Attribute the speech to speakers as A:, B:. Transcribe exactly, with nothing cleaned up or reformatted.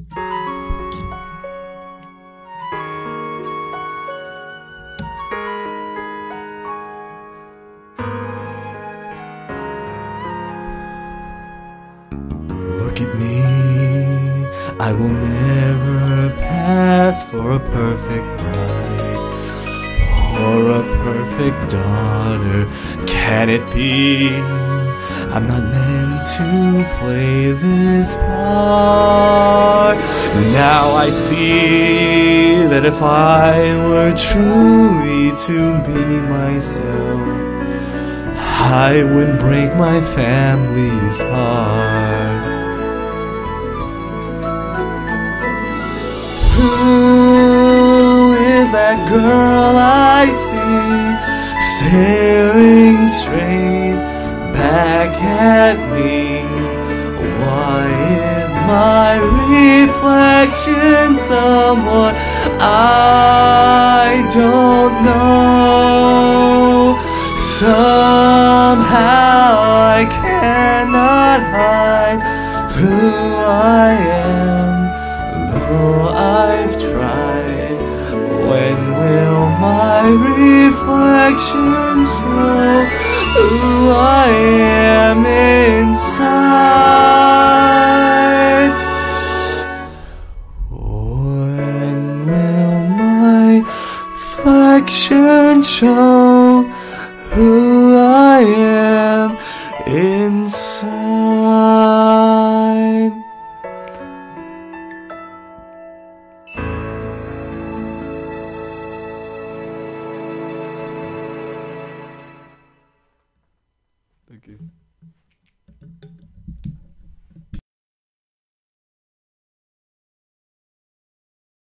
A: Look at me, I will never pass for a perfect bride or a perfect daughter. Can it be? I'm not meant to play this part. Now I see that if I were truly to be myself, I would break my family's heart. Who is that girl I see staring straight back at me? Why is my reflection someone I don't know? Somehow I cannot hide who I am, though I've tried. When will my reflection show who I am inside? When will my reflection show